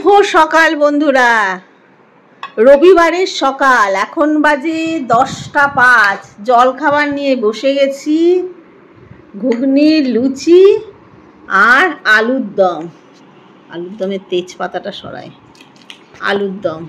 সকাল বন্ধুরা, রবিবারের সকাল, এখন বাজে 10টা 5। জল খাবার নিয়ে বসে গেছি। ঘুগনি, লুচি আর আলুর দম। আলুর দমের তেজপাতাটা সরাই। আলুর দম,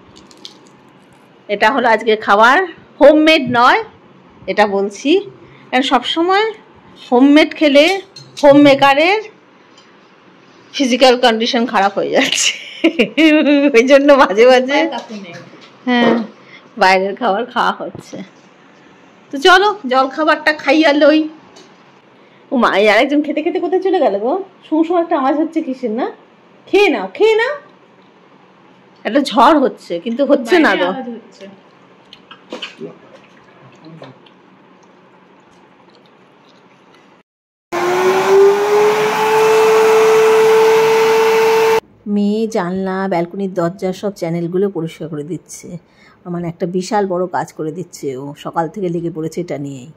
এটা হলো আজকে খাবার। হোমমেড নয়, এটা বলছি, কারণ সবসময় হোমমেড খেলে হোম মেকারের ফিজিক্যাল কন্ডিশন খারাপ হয়ে যাচ্ছে। ওই জন্য মাঝে মাঝে হ্যাঁ বাইরের খাবার খাওয়া হচ্ছে। তো চলো জল খাবারটা খাইয়া লই। ও মা, আর একজন খেতে খেতে কোথায় চলে গেল গো? শুঁ একটা আওয়াজ হচ্ছে কিসের না? খেয়ে নাও, খেয়ে নাও। একটা ঝড় হচ্ছে কিন্তু হচ্ছে না গো। মেয়ে জানলা, ব্যালকনির দরজা সব চ্যানেলগুলো পরিষ্কার করে দিচ্ছে। মানে একটা বিশাল বড় কাজ করে দিচ্ছে ও। সকাল থেকে লেগে পড়েছে এটা নিয়েই।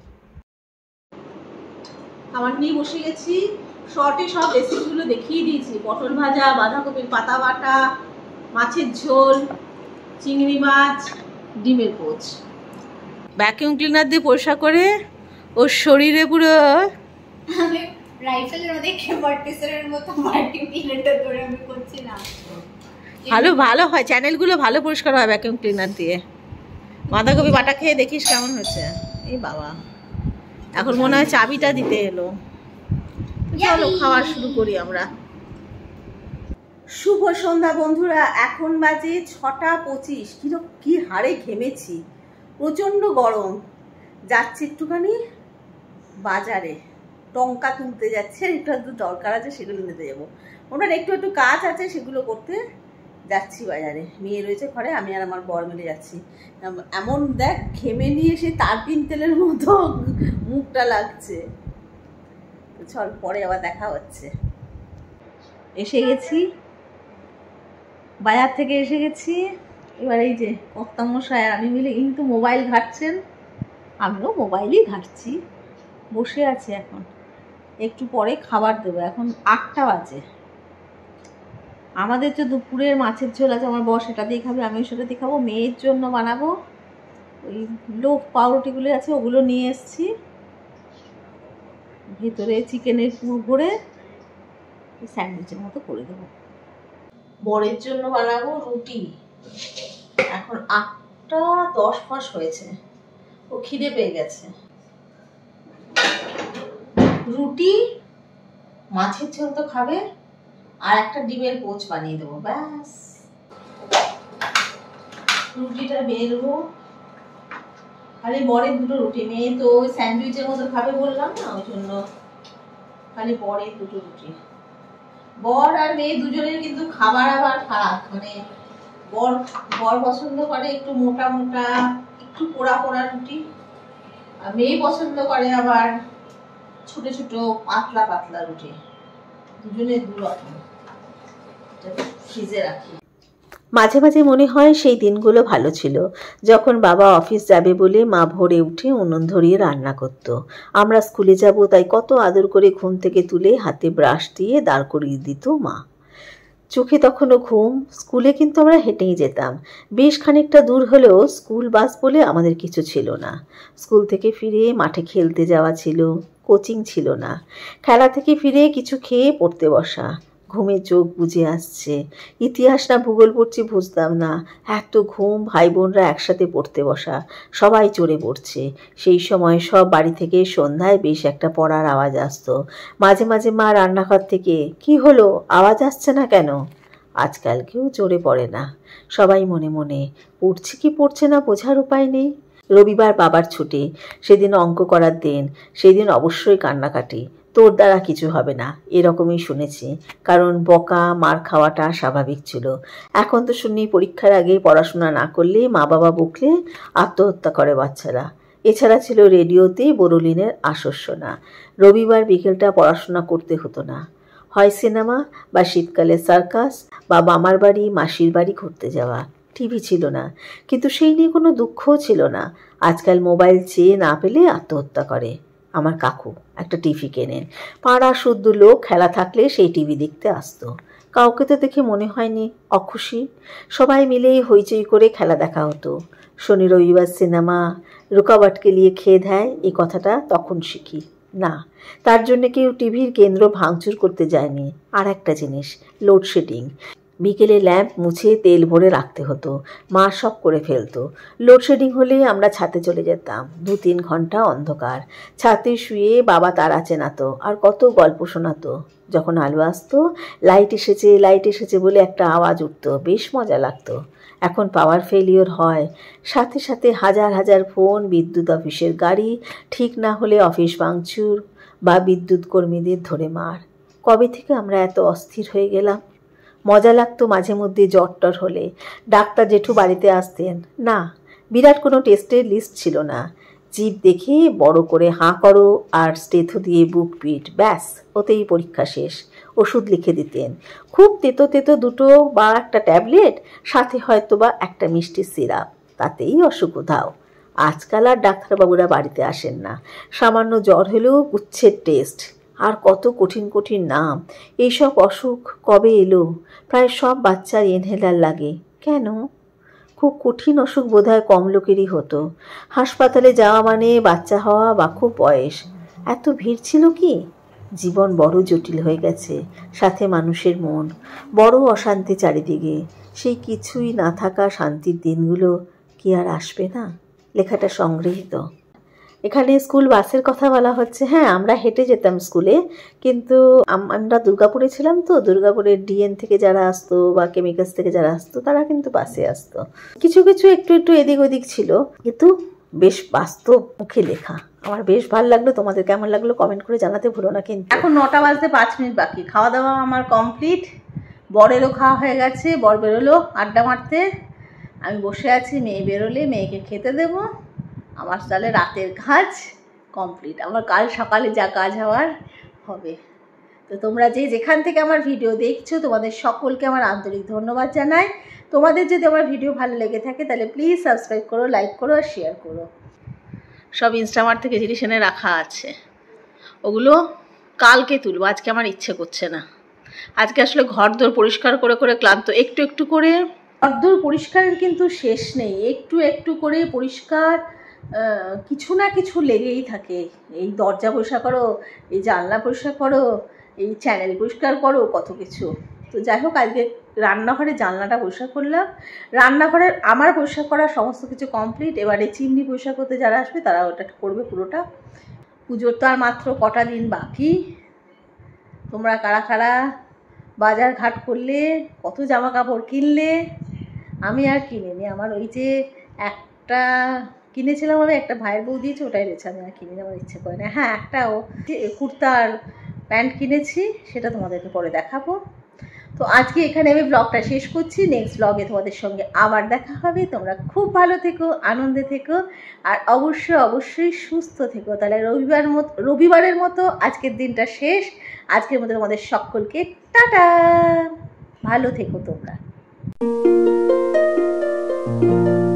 খাবার নিয়ে বসে গেছি। শর্টে সব রেসিপিগুলো দেখিয়ে দিয়েছি। পটল ভাজা, বাঁধাকপির পাতা বাটা, মাছের ঝোল, চিংড়ি মাছ, ডিমের পোচ। ভ্যাকিউম ক্লিনার দিয়ে পরিষ্কার করে ওর শরীরে পুরো রাইফেলের মধ্যে কেমবার্টিসের মতো মাল্টিপ্লিকেটর করে আমি করছি না। ভালো হয়, চ্যানেলগুলো ভালো পরিষ্কার হয় ভ্যাকিউম ক্লিনার দিয়ে। বাঁধাকপি বাটা খেয়ে দেখিস কেমন হয়েছে। এই বাবা, এখন মনে হয় চাবিটা দিতে এলো। চলো খাওয়া শুরু করি আমরা। শুভ সন্ধ্যা বন্ধুরা, এখন বাজে 6টা 25। কি হারে ঘেমেছি, প্রচন্ড গরম। যাচ্ছি একটুখানি বাজারে, টঙ্কা তুলতে যাচ্ছে। একটু দরকার আছে, সেগুলো নিতে যাবো। ওনার একটু কাজ আছে, সেগুলো করতে যাচ্ছি বাজারে। মেয়ে রয়েছে ঘরে, আমি আর আমার বর মিলে যাচ্ছি। এমন দেখ ঘেমে নিয়ে সে তারপিন তেলের মতো মুখটা লাগছে। চল, পরে আবার দেখা হচ্ছে। এসে গেছি বাজার থেকে, এসে গেছি। এবার এই যে কর্তামশাই আর আমি মিলে কিন্তু মোবাইল ঘাঁটছেন, আমিও মোবাইলই ঘাঁটছি। বসে আছি এখন, একটু পরে খাবার দেবো। এখন 8টা বাজে। আমাদের তো দুপুরের মাছের ঝোল আছে, আমার বর সেটা দিয়ে খাবে, আমিও সেটা দিয়ে খাবো। মেয়ের জন্য বানাবো ওই লোভ পাউরুটিগুলো আছে, ওগুলো নিয়ে এসছি। ভেতরে চিকেনের পুর ভরে স্যান্ডউইচের মতো করে দেবো। বরের জন্য বানাবো রুটি। এখন 8টা 10 হয়েছে, ও খিদে পেয়ে গেছে। রুটি, মাছের ঝোল তো খাবে, আর একটা ডিমের পোচ বানিয়ে দেবো, ব্যাস। রুটিটা বেলবো। খালি বরের 2টো রুটি, মেয়ে তো ওই স্যান্ডউইচের মতো খাবে বললাম না, ওই জন্য খালি বরের 2টো রুটি। বর আর মেয়ে দুজনের কিন্তু খাবার আবার ফারাক। মানে বর পছন্দ করে একটু মোটা মোটা, একটু পোড়া পোড়া রুটি, আর মেয়ে পছন্দ করে আবার ছোট ছোট পাতলা পাতলা রুটি। দুজনের 2 রকম। ফ্রিজে রাখি। মাঝে মাঝে মনে হয় সেই দিনগুলো ভালো ছিল, যখন বাবা অফিস যাবে বলে মা ভোরে উঠে উনুন ধরিয়ে রান্না করত। আমরা স্কুলে যাব তাই কত আদর করে ঘুম থেকে তুলে হাতে ব্রাশ দিয়ে দাঁড় করিয়ে দিত মা। চোখে তখনও ঘুম। স্কুলে কিন্তু আমরা হেঁটেই যেতাম। বেশ খানিকটা দূর হলেও স্কুল বাস বলে আমাদের কিছু ছিল না। স্কুল থেকে ফিরে মাঠে খেলতে যাওয়া ছিল, কোচিং ছিল না। খেলা থেকে ফিরে কিছু খেয়ে পড়তে বসা। ঘুমে চোখ বুজে আসছে। ইতিহাস না ভূগোল পড়ছি বুঝতাম না, এত ঘুম। ভাই বোনরা একসাথে পড়তে বসা, সবাই চড়ে পড়ছে। সেই সময় সব বাড়ি থেকে সন্ধ্যায় বেশ একটা পড়ার আওয়াজ আসতো। মাঝে মাঝে মা রান্নাঘর থেকে, কি হলো, আওয়াজ আসছে না কেন? আজকাল কেউ চড়ে পড়ে না, সবাই মনে মনে। পড়ছে কি পড়ছে না বোঝার উপায় নেই। রবিবার বাবার ছুটি, সেদিন অঙ্ক করার দিন। সেদিন অবশ্যই কান্নাকাটি। তোর দ্বারা কিছু হবে না, এরকমই শুনেছি। কারণ বকা মার খাওয়াটা স্বাভাবিক ছিল। এখন তো শুনি পরীক্ষার আগে পড়াশোনা না করলে, মা বাবা বকলে আত্মহত্যা করে বাচ্চারা। এছাড়া ছিল রেডিওতে বড়লিনের আসর শোনা। রবিবার বিকেলটা পড়াশোনা করতে হতো না। হয় সিনেমা, বা শীতকালে সার্কাস, বা মামার বাড়ি মাসির বাড়ি ঘুরতে যাওয়া। টিভি ছিল না, কিন্তু সেই নিয়ে কোনো দুঃখও ছিল না। আজকাল মোবাইল চেয়ে না পেলে আত্মহত্যা করে। আমার কাকু একটা টিভি কেনেন। পাড়া শুদ্ধ লোক খেলা থাকলে সেই টিভি দেখতে আসতো। কাউকে তো দেখে মনে হয়নি অখুশি। সবাই মিলেই হইচই করে খেলা দেখা হতো। শনি রবিবার সিনেমা, রুকাবটকে নিয়ে খেয়ে দেয়, এই কথাটা তখন শিখি। না, তার জন্য কেউ টিভির কেন্দ্র ভাঙচুর করতে যায়নি। আর একটা জিনিস, লোডশেডিং। বিকেলে ল্যাম্প মুছে তেল ভরে রাখতে হতো, মা সব করে ফেলতো। লোডশেডিং হলে আমরা ছাদে চলে যেতাম, 2-3 ঘন্টা অন্ধকার। ছাদে শুয়ে বাবা তারা চেনাতো আর কত গল্প শোনাতো। যখন আলো আসতো, লাইট এসেছে বলে একটা আওয়াজ উঠতো, বেশ মজা লাগতো। এখন পাওয়ার ফেলিওর হয়, সাথে সাথে হাজার হাজার ফোন, বিদ্যুৎ অফিসের গাড়ি, ঠিক না হলে অফিস ভাঙচুর বা বিদ্যুৎ কর্মীদের ধরে মার। কবে থেকে আমরা এত অস্থির হয়ে গেলাম? মজা লাগতো মাঝে মধ্যে জ্বর হলে। ডাক্তার জেঠু বাড়িতে আসতেন না, বিরাট কোনো টেস্টের লিস্ট ছিল না। জিভ দেখে বড় করে হাঁ করো আর স্টেথো দিয়ে বুক পিট, ব্যাস ওতেই পরীক্ষা শেষ। ওষুধ লিখে দিতেন, খুব তেতো তেতো 2 বা একটা ট্যাবলেট, সাথে হয়তো বা একটা মিষ্টি সিরাপ, তাতেই অসুখ উধাও। আজকাল আর ডাক্তারবাবুরা বাড়িতে আসেন না, সামান্য জ্বর হলেও গুচ্ছের টেস্ট, আর কত কঠিন কঠিন নাম। এইসব অসুখ কবে এলো? প্রায় সব বাচ্চার ইনহেলার লাগে। কেন? খুব কঠিন অসুখ বোধহয় কম লোকেরই হতো। হাসপাতালে যাওয়া মানে বাচ্চা হওয়া বা খুব বয়স। এত ভিড় ছিল কি? জীবন বড় জটিল হয়ে গেছে, সাথে মানুষের মন। বড় অশান্তি চারিদিকে। সেই কিছুই না থাকা শান্তির দিনগুলো কি আর আসবে না? লেখাটা সংগৃহীত। এখানে স্কুল বাসের কথা বলা হচ্ছে। হ্যাঁ, আমরা হেঁটে যেতাম স্কুলে, কিন্তু আমরা দুর্গাপুরে ছিলাম তো, দুর্গাপুরের ডিএন থেকে যারা আসতো বা কেমিক্যালস থেকে যারা আসতো তারা কিন্তু বাসে আসতো। কিছু কিছু একটু একটু এদিক ওদিক ছিল, কিন্তু বেশ বাস্তব মুখে লেখা। আমার বেশ ভালো লাগলো। তোমাদের কেমন লাগলো কমেন্ট করে জানাতে ভুলো না কিন্তু। এখন 9টা বাজতে 5 মিনিট বাকি। খাওয়া দাওয়া আমার কমপ্লিট, বরেরও খাওয়া হয়ে গেছে। বর বেরোলো আড্ডা মারতে, আমি বসে আছি। মেয়ে বেরোলে মেয়েকে খেতে দেবো। আমার তাহলে রাতের কাজ কমপ্লিট। আমার কাল সকালে যা কাজ হওয়ার হবে। তো তোমরা যে যেখান থেকে আমার ভিডিও দেখছো, তোমাদের সকলকে আমার আন্তরিক ধন্যবাদ জানাই। তোমাদের যদি আমার ভিডিও ভালো লেগে থাকে তাহলে প্লিজ সাবস্ক্রাইব করো, লাইক করো আর শেয়ার করো। সব ইনস্টামার্ট থেকে জিনিস এনে রাখা আছে, ওগুলো কালকে তুলবো, আজকে আমার ইচ্ছে করছে না। আজকে আসলে ঘরদোর পরিষ্কার করে করে ক্লান্ত। একটু একটু করে ঘরদোর পরিষ্কারের কিন্তু শেষ নেই। একটু একটু করে পরিষ্কার কিছু না কিছু লেগেই থাকে। এই দরজা পরিষ্কার করো, এই জানলা পরিষ্কার করো, এই চ্যানেল পরিষ্কার করো, কত কিছু। তো যাই হোক, আজকে রান্নাঘরে জানলাটা পরিষ্কার করলাম। রান্নাঘরের আমার পরিষ্কার করা সমস্ত কিছু কমপ্লিট। এবারে চিমনি পরিষ্কার করতে যারা আসবে তারা ওটা করবে পুরোটা। পুজোর তো আর মাত্র কটা দিন বাকি। তোমরা কারা কারা বাজার ঘাট করলে, কত জামা কাপড় কিনলে? আমি আর কিনিনি। আমার ওই যে একটা কিনেছিলাম, আমি একটা ভাইয়ের বউ দিয়েছে, ওটাই রয়েছে। আমি আর কিনে নেওয়ার ইচ্ছে করে না। হ্যাঁ, একটা কুর্তার প্যান্ট কিনেছি, সেটা তোমাদেরকে পরে দেখাবো। তো আজকে এখানে আমি ব্লগটা শেষ করছি। নেক্সট ব্লগে তোমাদের সঙ্গে আবার দেখা হবে। তোমরা খুব ভালো থেকো, আনন্দে থেকো, আর অবশ্যই অবশ্যই সুস্থ থেকো। তাহলে রবিবারের মতো আজকের দিনটা শেষ। আজকের মতো তোমাদের সকলকে টাটা, ভালো থেকো তোমরা।